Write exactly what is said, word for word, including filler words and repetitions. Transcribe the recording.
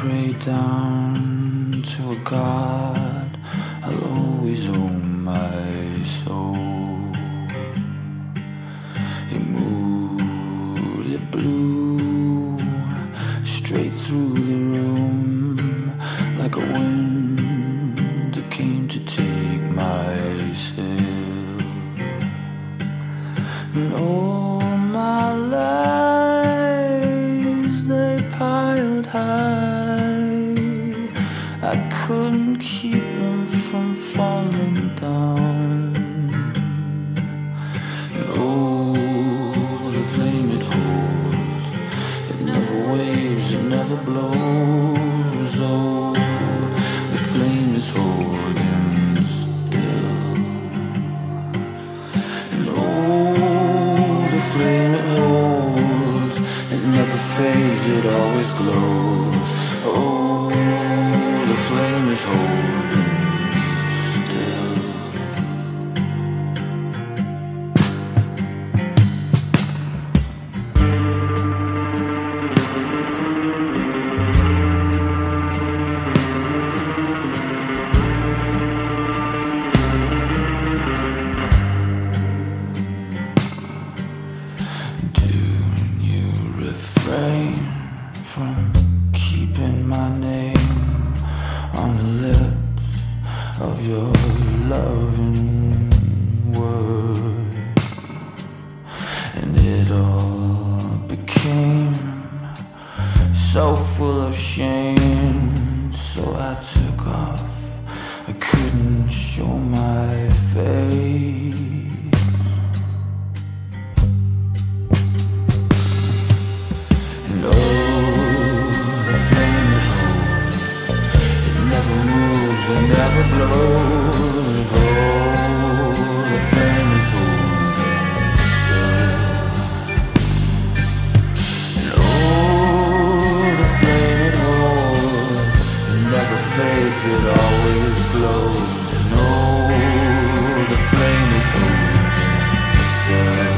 pray down to a God, I'll always owe my soul. It moved, it blew straight through the room like a wind that came to take my sail. And all my lies, they piled high, I couldn't keep them from falling down. And oh, the flame it holds, it never waves, it never blows. Oh, the flame is holding still. And oh, the flame it holds, it never fades, it always glows. Oh, the flame is holding still. Do you refrain from keeping my name on the lips of your loving word? And it all became so full of shame, so I took off, I couldn't show my face. And oh, the flame it holds, it never moves, it never blows. Oh, the flame is holding still. And oh, the flame it holds, it never fades, it always glows. And oh, the flame is holding still.